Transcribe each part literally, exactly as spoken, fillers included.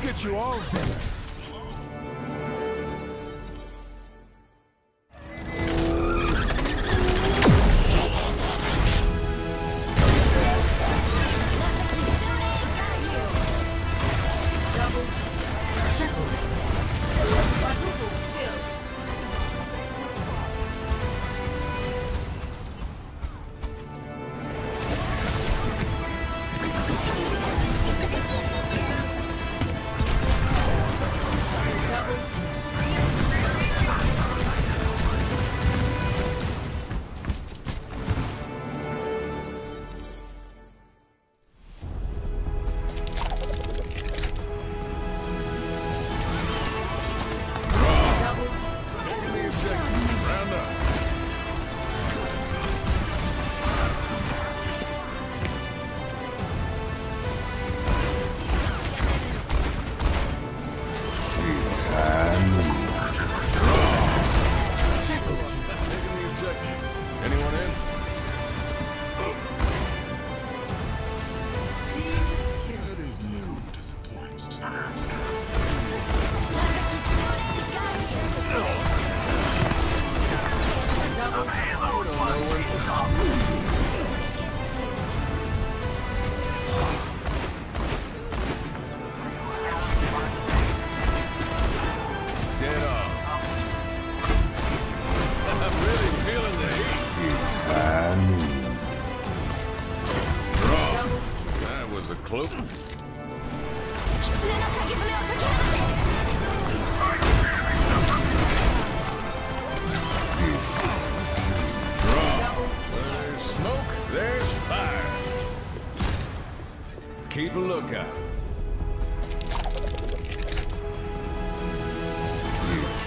get you all better. Cloak. It's There's smoke, there's fire. Keep a lookout. it's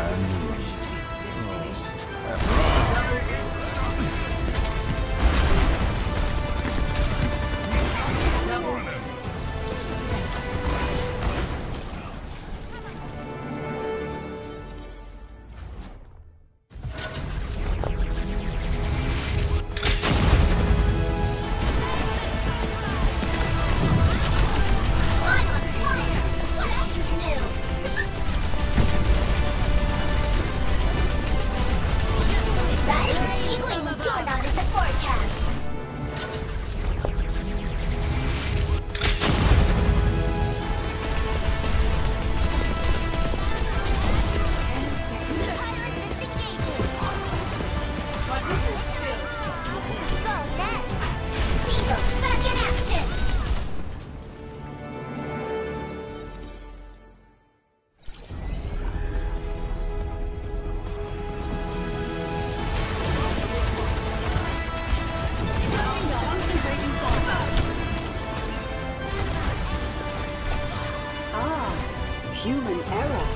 Human error.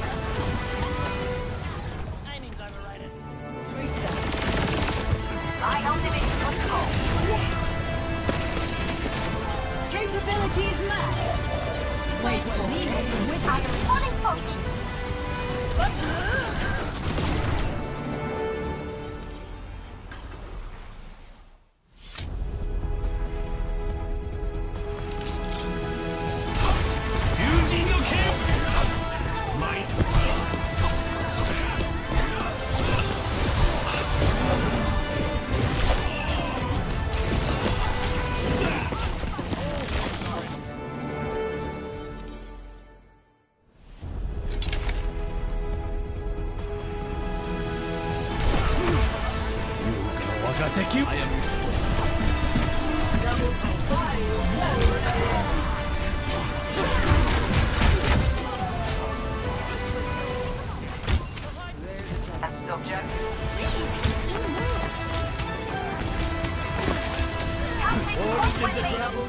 Timing's overrated. I ultimate control. Capabilities matched. Wait for me with our responding function. Thank you. I am That's subject. Launched into travel.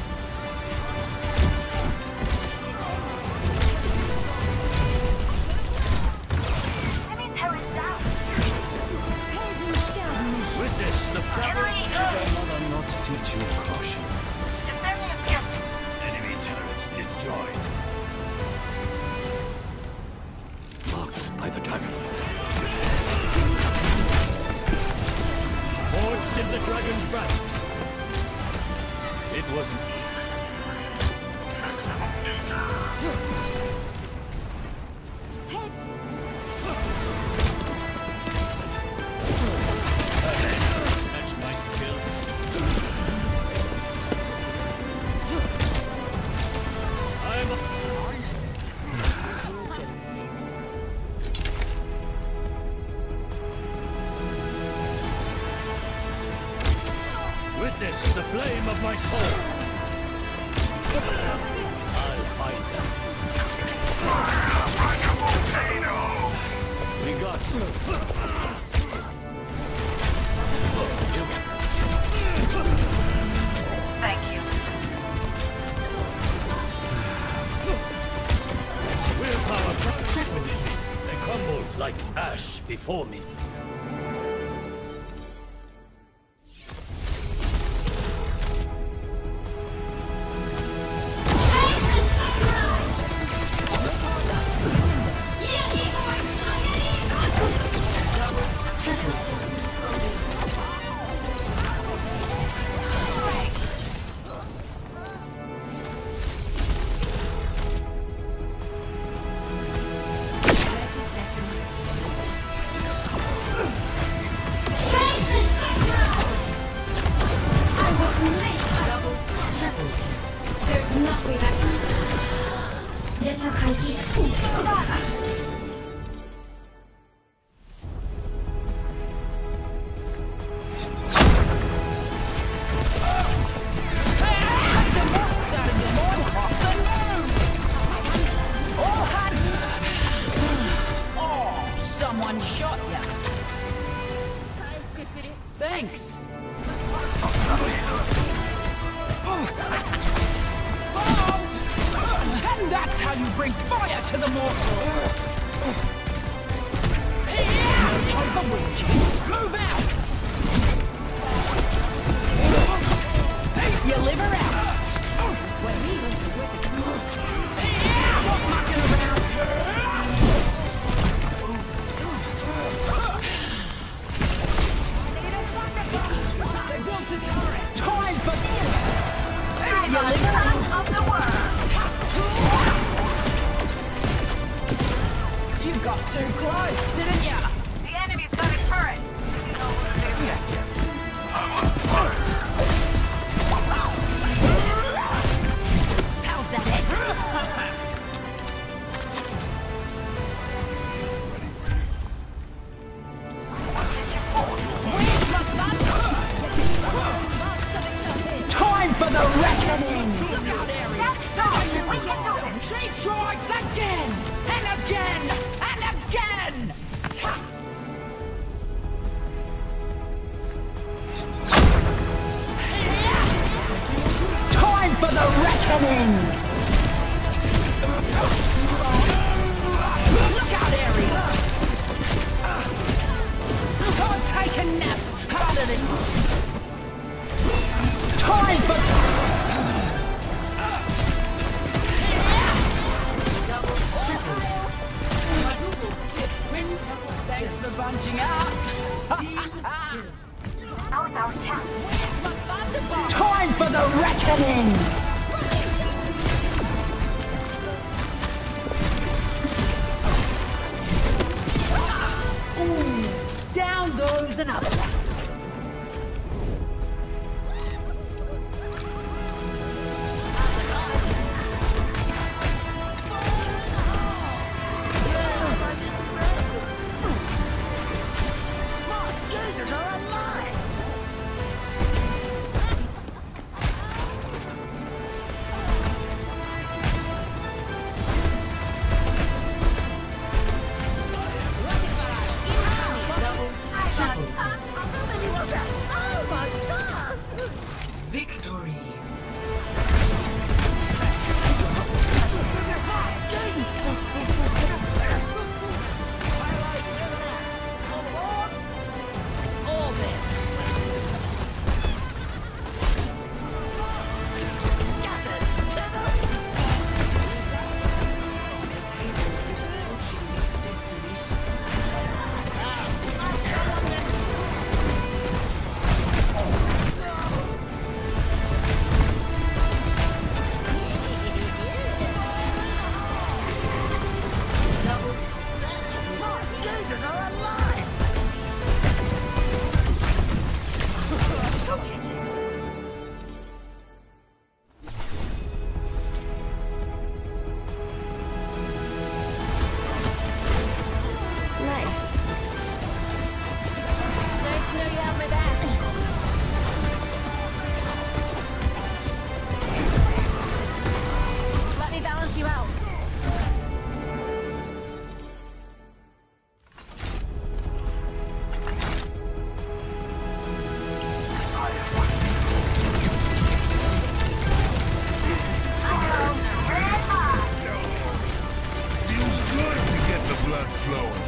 Witness the power of mother not teach you caution. enemy turrets destroyed. Marked by the dragon. Forged in the dragon's breath. It was Witness the flame of my soul. I'll find them. We got Thank you. willpower crushed within me. They crumbled like ash before me. Someone shot ya. Thanks. And that's how you bring fire to the mortal. No time for whinging. Move out. Your liver out. When we went to stop mucking around. Time for your liver out of the world. You got too close, didn't ya? The enemy's got a turret. How's that, Ed? Where's my thunder? Time for the reckoning! Look out, Ares! She strikes again! And again! And again! Time for the reckoning! Look out, Ares! I'm taking naps harder than time for thanks for bunching out. Now's our chance. Time for the reckoning. Ooh, down goes another one. flowing.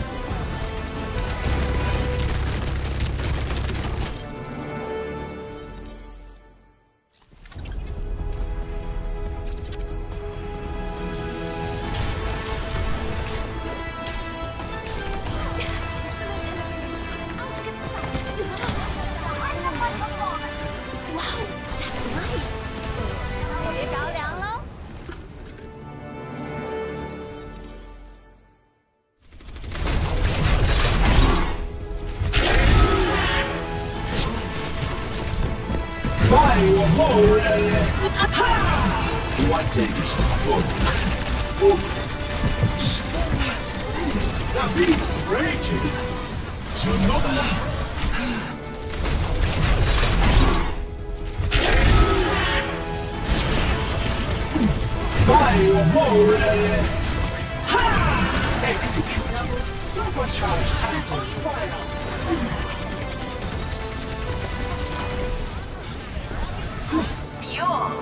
Wanting the beast rages. Do not Fire more. Ha! Execute. Supercharged atom fire. Fuel.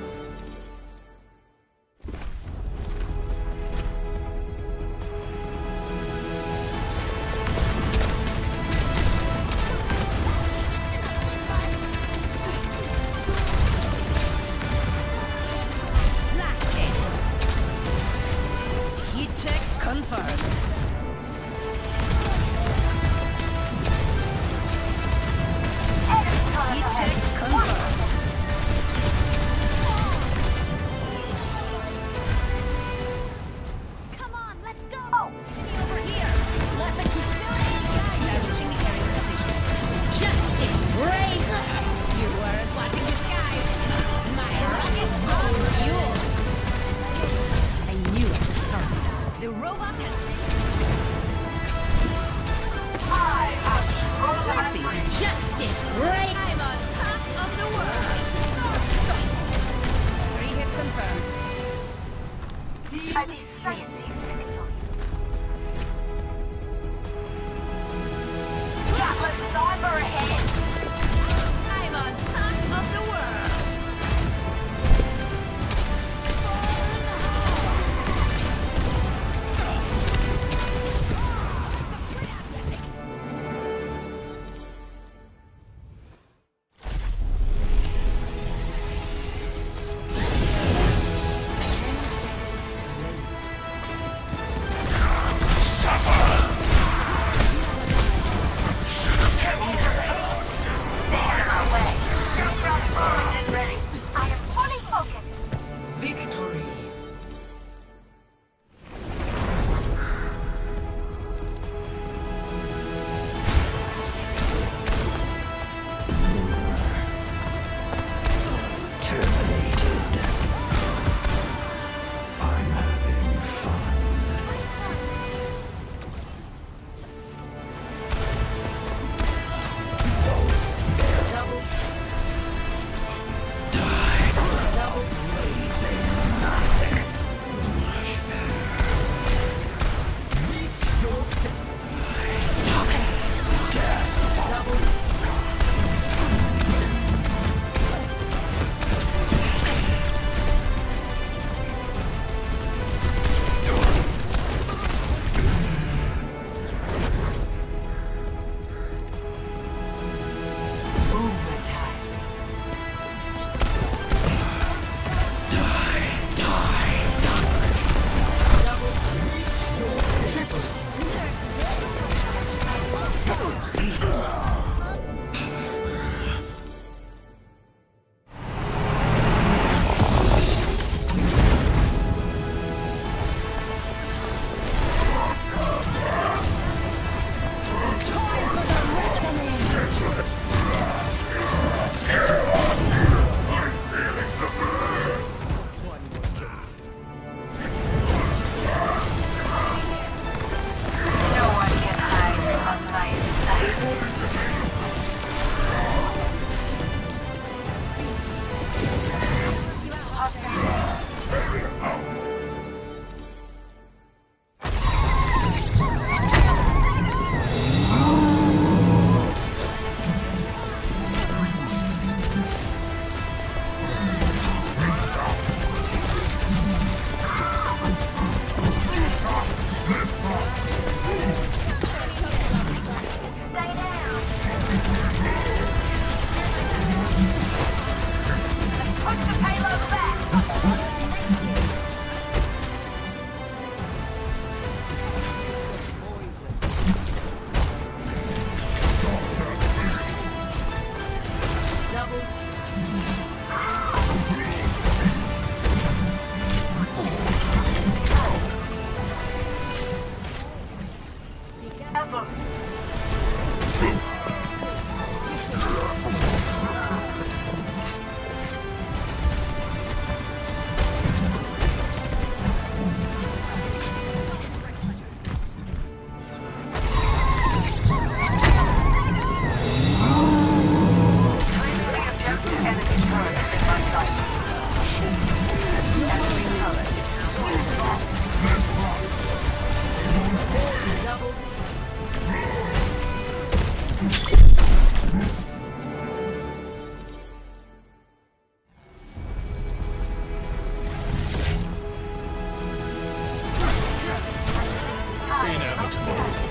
Check confirmed. Heat check confirmed. Come on, let's go. Enemy over here. Let the Kitsune guide us reaching the area position. Justice reign. You were watching the skies. My rocket on fuel. I knew it was coming. The robot has been. I am strong and See, free. justice reign. I'm on top of the world. Three hits confirmed. A decisive victory. Gatling Cyber ahead. I'm on top of the world.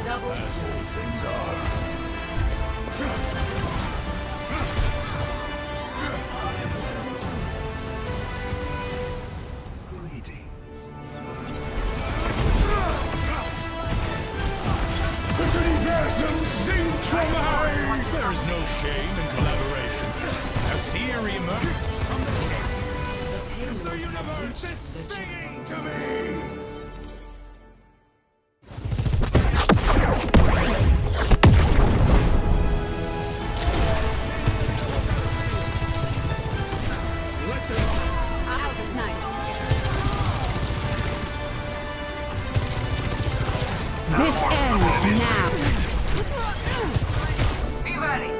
As all things are. Greetings. There's no shame in collaboration. As theory emerges from the cave. The universe is singing to me! This ends now. Be ready.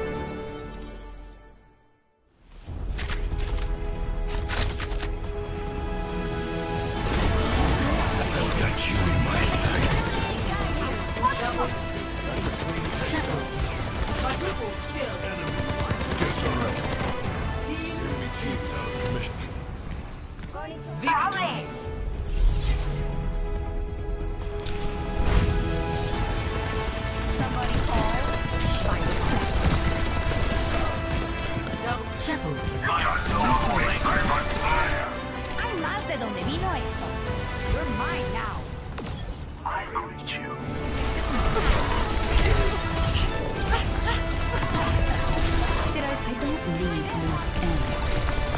I've got you in my sights. Disarray. Enemy teams out of mission. Valley. Somebody call. Triple. Hay más de donde vino eso. You're mine now. I will eat you. Did I say don't leave loose ends?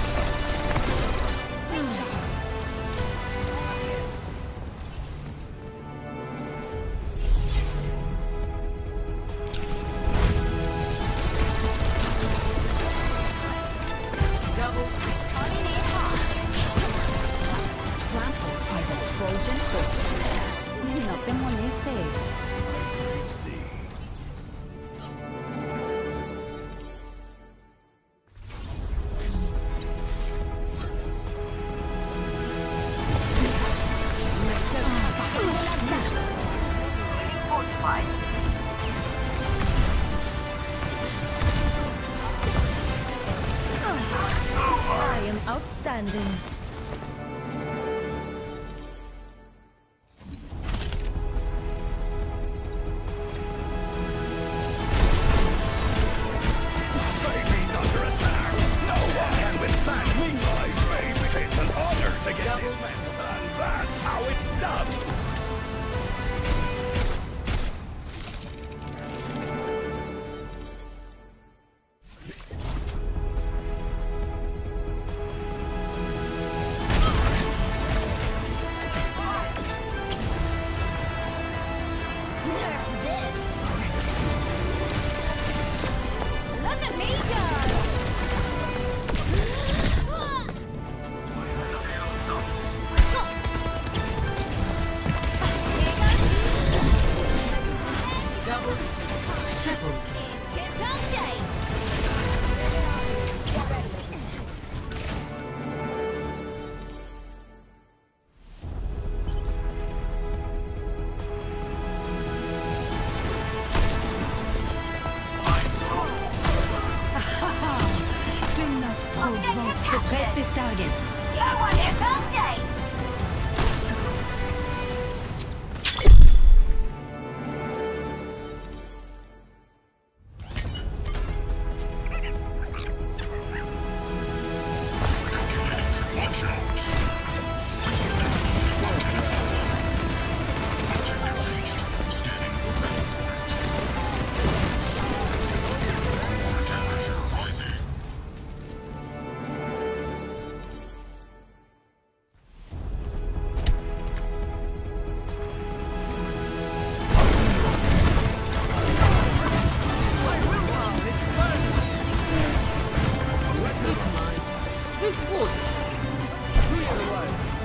Coming in hot. Trampled by the Trojan host. No te molestes. Fortified. I am outstanding. Baby's under attack. No one can withstand me. My baby. It's an honor to get this man. And that's how it's done. Nerf this. Look at me go. Double, triple. Tip-top shape. Do not provoke. Suppress this target. That one is okay. Watch out. Scanning for rewards. Core temperature rising. It would. The worst.